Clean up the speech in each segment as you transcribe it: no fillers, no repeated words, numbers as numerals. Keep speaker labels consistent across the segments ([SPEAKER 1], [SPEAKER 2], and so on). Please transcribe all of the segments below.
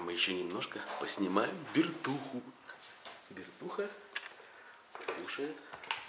[SPEAKER 1] мы еще немножко поснимаем Бертуху. Бертуха кушает.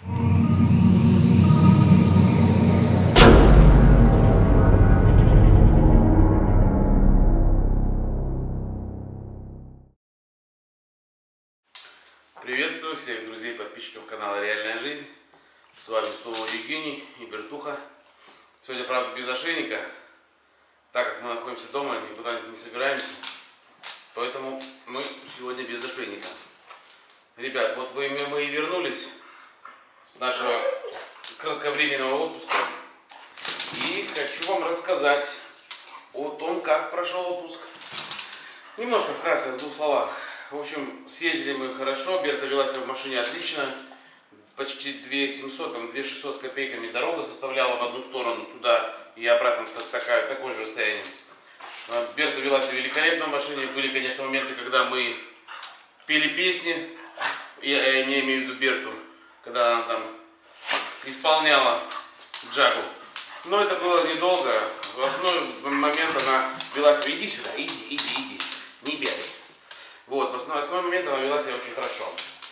[SPEAKER 1] Приветствую всех друзей, подписчиков канала Реальная Жизнь. С вами снова Евгений и Бертуха. Сегодня, правда, без ошейника, так как мы находимся дома, никуда не собираемся. Поэтому мы сегодня без ошейника. Ребят, вот мы и вернулись с нашего кратковременного отпуска. И хочу вам рассказать о том, как прошел отпуск. Немножко вкратце, в двух словах. В общем, съездили мы хорошо, Берта вела себя в машине отлично. Почти 2700, там 2600 с копейками дорога составляла в одну сторону, туда и обратно такое же расстояние. Берта вела себя великолепно в машине. Были, конечно, моменты, когда мы пели песни. Я не имею в виду Берту, когда она там исполняла джагу. Но это было недолго. В основной момент она вела себя. Иди сюда, иди, не бегай. Вот, в основной момент она вела себя очень хорошо.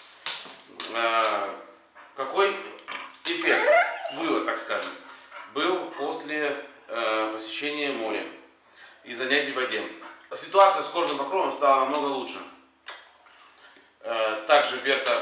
[SPEAKER 1] Какой эффект, вывод, так скажем, был после посещения моря и занятий в воде? Ситуация с кожным покровом стала намного лучше. Также Берта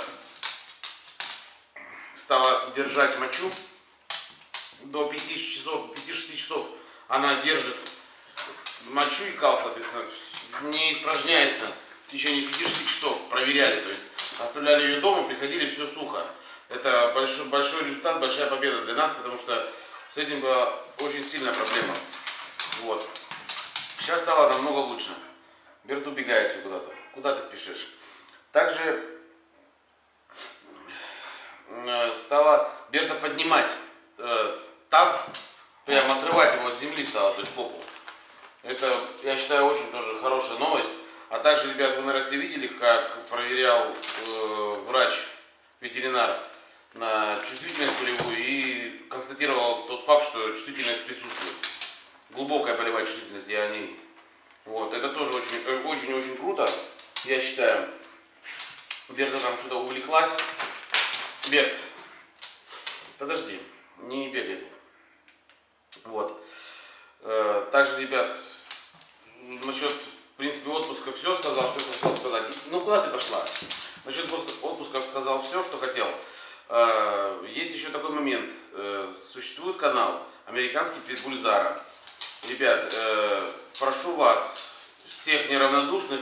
[SPEAKER 1] стала держать мочу до 5-6 часов. Она держит мочу и кал, соответственно, не испражняется в течение 5-6 часов. Проверяли, то есть оставляли ее дома, приходили, все сухо. Это большой результат, большая победа для нас, потому что с этим была очень сильная проблема. Вот. Сейчас стало намного лучше. Берта убегает все куда-то. Куда ты спешишь? Также стала Берта поднимать таз, прям отрывать его от земли стала, то есть попу. Это, я считаю, очень тоже хорошая новость. А также, ребят, вы, наверное, все видели, как проверял врач-ветеринар на чувствительность болевую и констатировал тот факт, что чувствительность присутствует. Глубокая болевая чувствительность, я о ней. Вот, это тоже очень-очень круто, я считаю. Берта там что-то увлеклась. Берт, подожди, не бегай тут. Вот. Также, ребят, насчет, в принципе, отпуска все сказал, все, что хотел сказать. Ну, куда ты пошла? Насчет отпуска сказал все, что хотел. Есть еще такой момент. Существует канал «Американский питбуль Зара». Ребят, прошу вас, всех неравнодушных,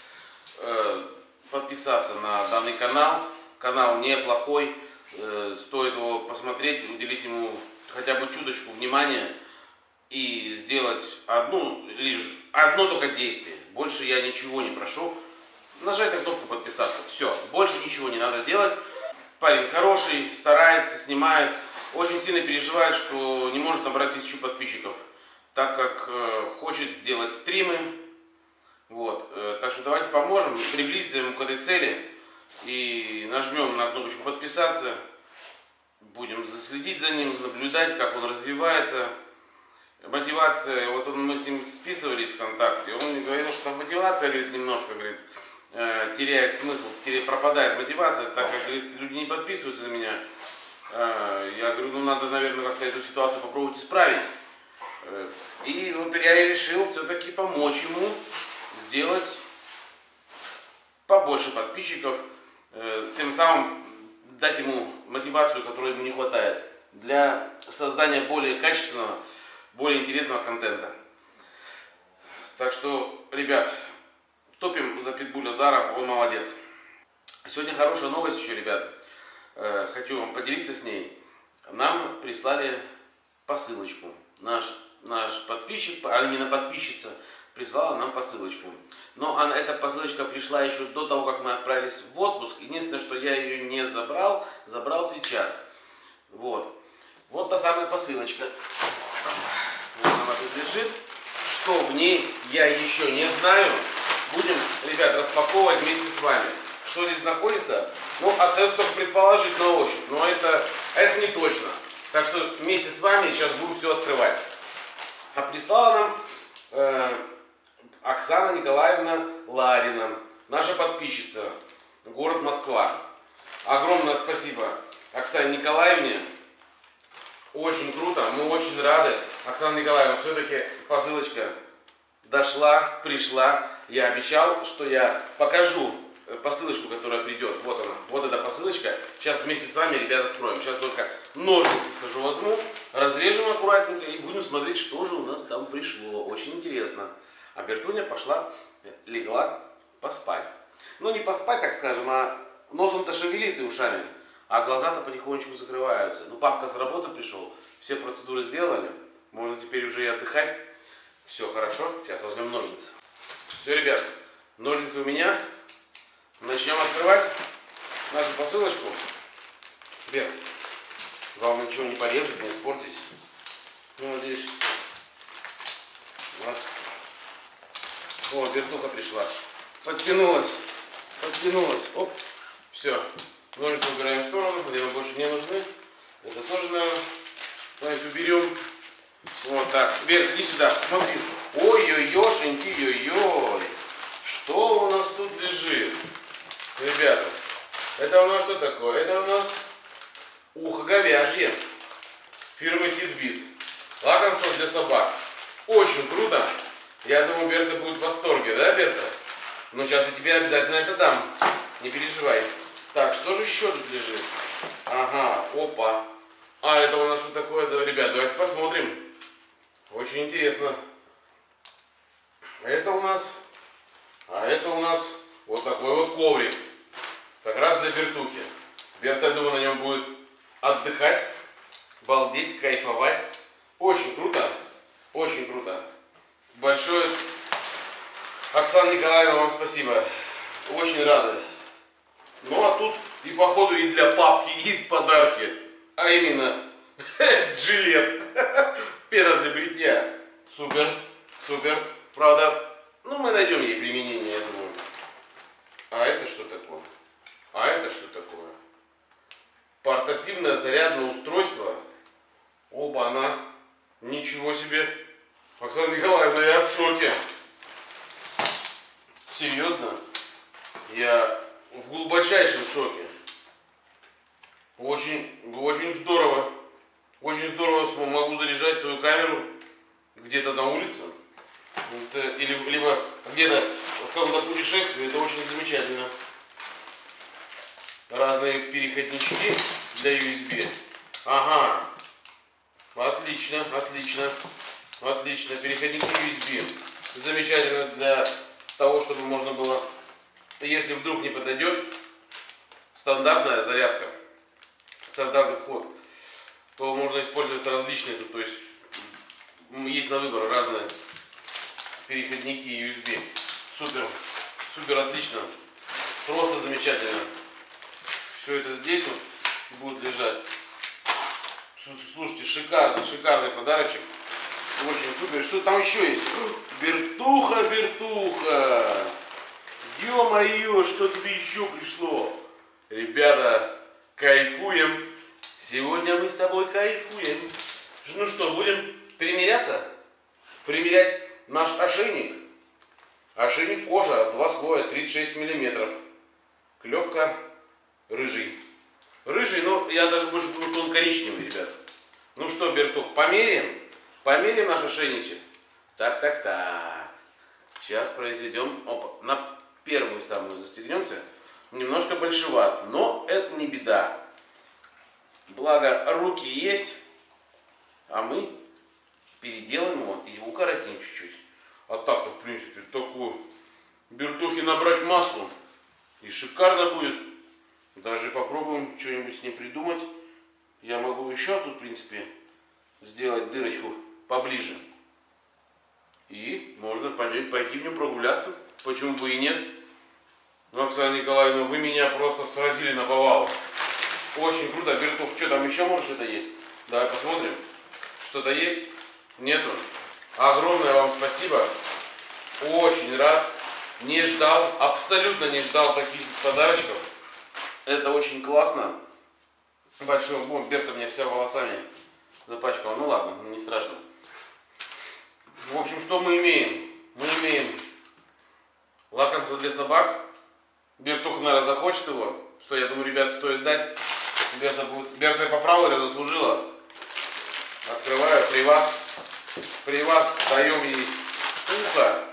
[SPEAKER 1] подписаться на данный канал. Канал неплохой, стоит его посмотреть, уделить ему хотя бы чуточку внимания и сделать одно только действие. Больше я ничего не прошу. Нажать на кнопку подписаться. Все, больше ничего не надо делать. Парень хороший, старается, снимает. Очень сильно переживает, что не может набрать 1000 подписчиков, так как хочет делать стримы. Вот. Так что давайте поможем, приблизиться ему к этой цели. И нажмем на кнопочку подписаться. Будем следить за ним, наблюдать, как он развивается. Мотивация, вот мы с ним списывались ВКонтакте, он говорил, что мотивация, говорит, немножко, говорит, теряет смысл, пропадает мотивация, так как, говорит, люди не подписываются на меня. Я говорю, ну надо, наверное, как-то эту ситуацию попробовать исправить. И вот я решил все-таки помочь ему сделать побольше подписчиков, тем самым дать ему мотивацию, которой ему не хватает, для создания более качественного, более интересного контента. Так что, ребят, топим за питбуля Зара, он молодец. Сегодня хорошая новость еще, ребят. Хочу вам поделиться с ней. Нам прислали посылочку. Наш подписчик, а именно подписчица, прислала нам посылочку. Но эта посылочка пришла еще до того, как мы отправились в отпуск. Единственное, что я ее не забрал сейчас. Вот. Вот та самая посылочка. Вот она тут лежит. Что в ней, я еще не знаю. Будем, ребят, распаковывать вместе с вами. Что здесь находится? Ну, остается только предположить на ощупь. Но это не точно. Так что вместе с вами сейчас будем все открывать. А прислала нам Оксана Николаевна Ларина, наша подписчица, город Москва. Огромное спасибо Оксане Николаевне. Очень круто, мы очень рады. Оксана Николаевна, все-таки посылочка дошла, пришла. Я обещал, что я покажу посылочку, которая придет. Вот она, вот эта посылочка. Сейчас вместе с вами, ребята, откроем. Сейчас только ножницы, скажу, возьму, разрежем аккуратненько и будем смотреть, что же у нас там пришло. Очень интересно. А Бертуня пошла, легла поспать. Ну, не поспать, так скажем, а носом-то шевелит и ушами. А глаза-то потихонечку закрываются. Ну, папка с работы пришел, все процедуры сделали. Можно теперь уже и отдыхать. Все хорошо. Сейчас возьмем ножницы. Все, ребят, ножницы у меня. Начнем открывать нашу посылочку. Берт, главное ничего не порезать, не испортить. Ну, надеюсь, у нас... О, Бертуха пришла. Подтянулась. Подтянулась. Оп. Все. Ножницы убираем в сторону, где нам больше не нужны. Это тоже, наверное, давайте уберем. Вот так. Берт, иди сюда, смотри. Ой-ой-ешеньки, ой-ой. Что у нас тут лежит? Ребята, это у нас что такое? Это у нас ухо говяжье. Фирмы Титбит. Лакомство для собак. Очень круто. Я думаю, Берта будет в восторге, да, Берта? Ну, сейчас я тебе обязательно это дам. Не переживай. Так, что же еще тут лежит? Ага, опа. А это у нас что такое? Да, ребят, давайте посмотрим. Очень интересно. Это у нас... А это у нас вот такой вот коврик. Как раз для Бертухи. Берта, я думаю, на нем будет отдыхать, балдеть, кайфовать. Очень круто. Очень круто. Большое, Оксана Николаевна, вам спасибо. Очень рады. Ну а тут и походу и для папки есть подарки. А именно жилет. Пена для бритья. Супер, супер. Правда, ну мы найдем ей применение, я думаю. А это что такое? А это что такое? Портативное зарядное устройство. Оба-на. Ничего себе. Оксана Николаевна, я в шоке. Серьезно? Я в глубочайшем шоке. Очень здорово. Очень здорово могу заряжать свою камеру где-то на улице. Это, либо где-то в каком-то путешествии. Это очень замечательно. Разные переходнички для USB. Ага. Отлично, отлично. Отлично. Переходники USB. Замечательно для того, чтобы можно было, если вдруг не подойдет стандартная зарядка, стандартный вход, то можно использовать различные, то есть есть на выбор разные переходники USB. Супер, супер, отлично. Просто замечательно. Все это здесь вот будет лежать. Слушайте, шикарный, шикарный подарочек. Очень супер. Что там еще есть? Бертуха, Бертуха. Ё-моё, что тебе еще пришло? Ребята, кайфуем. Сегодня мы с тобой кайфуем. Ну что, будем примеряться? Примерять наш ошейник. Ошейник кожа, 2 слоя, 36 миллиметров. Клепка рыжий. Рыжий, но я даже больше думаю, что он коричневый, ребят. Ну что, Бертух, померяем? Померяем наш ошейничек. Так, так, так. Сейчас произведем. Опа, на первую самую застегнемся. Немножко большеват, но это не беда. Благо, руки есть, а мы переделаем его и укоротим чуть-чуть. А так-то, в принципе, такую Бертухе набрать массу. И шикарно будет. Даже попробуем что-нибудь с ним придумать. Я могу еще тут, в принципе, сделать дырочку поближе. И можно пойти в нем прогуляться. Почему бы и нет? Ну, Оксана Николаевна, вы меня просто сразили на повал. Очень круто. Бертух, что там еще может что-то есть? Давай посмотрим. Что-то есть? Нету. Огромное вам спасибо. Очень рад. Не ждал, абсолютно не ждал таких подарочков. Это очень классно. Большой. Вон, Берта меня вся волосами запачкала. Ну ладно, не страшно. В общем, что мы имеем? Мы имеем Лакомство для собак. Бертуха, наверное, захочет его. Что, я думаю, ребят, стоит дать. Берта по праву это заслужила. Открываю при вас даем ей ухо.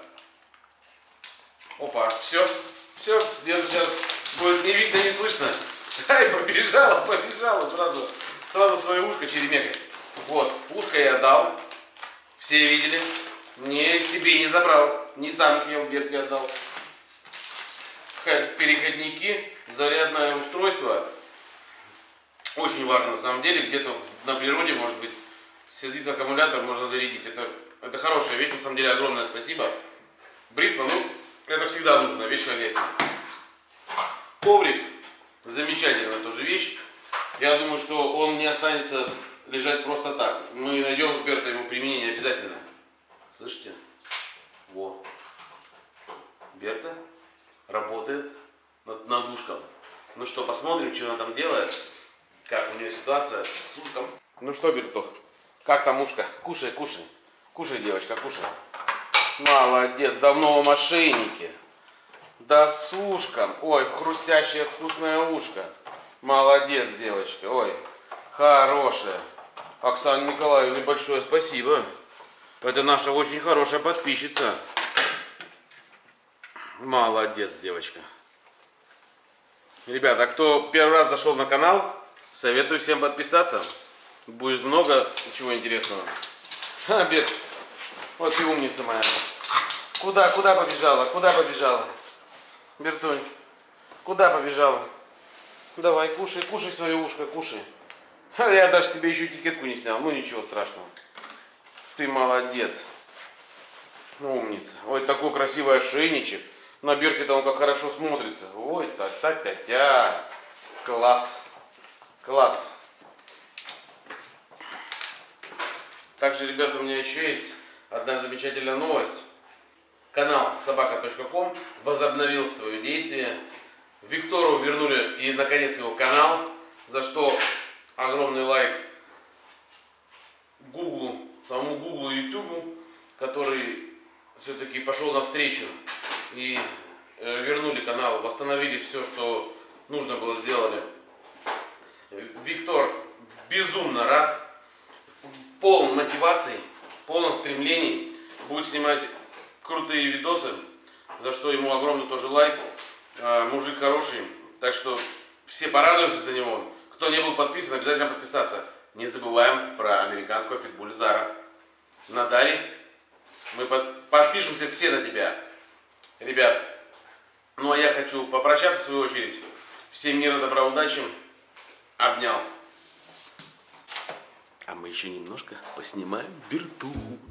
[SPEAKER 1] Опа, все, Берта сейчас будет не видно, не слышно. Ай, побежала сразу свое ушко черемекать. Вот, ушко я дал, все видели, не себе не забрал, не сам съел, Берте отдал. Переходники, зарядное устройство. Очень важно на самом деле, где-то на природе, может быть, садится аккумулятор, можно зарядить. Это хорошая вещь, на самом деле, огромное спасибо. Бритва, ну, это всегда нужно, вещь хозяйственная. Коврик, замечательная тоже вещь. Я думаю, что он не останется лежать просто так. Мы найдем с Бертой ему применение обязательно. Слышите? Во. Берта работает над ушком. Ну что, посмотрим, что она там делает. Как у нее ситуация с ушком. Ну что, Бертух, как там ушко? Кушай. Кушай, девочка, кушай. Молодец, давно в ошейнике. Да с ушком. Ой, хрустящее вкусное ушко. Молодец, девочка. Ой, хорошая. Оксане Николаевне большое спасибо. Это наша очень хорошая подписчица. Молодец, девочка. Ребята, кто первый раз зашел на канал, советую всем подписаться. Будет много чего интересного. Берт, вот и умница моя. Куда побежала? Бертунь, куда побежала? Давай, кушай свое ушко, кушай. Я даже тебе еще этикетку не снял, ну ничего страшного. Ты молодец. Умница. Ой, такой красивый ошейничек. На Берте-то он как хорошо смотрится. Ой, та-та-та-тя. Класс. Также, ребята, у меня еще есть одна замечательная новость. Канал собака.com возобновил свое действие. Виктору вернули и наконец его канал, за что огромный лайк Гуглу, самому Гуглу и Ютубу, который все-таки пошел навстречу и вернули канал, восстановили все, что нужно было, сделали. Виктор безумно рад, полон мотивации, полон стремлений, будет снимать крутые видосы, за что ему огромный тоже лайк. Мужик хороший, так что все порадуемся за него. Кто не был подписан, обязательно подписаться. Не забываем про американского питбуль Зара. Надари, мы подпишемся все на тебя, ребят. Ну а я хочу попрощаться в свою очередь. Всем мира, добра, удачи. Обнял. А мы еще немножко поснимаем Бертуху.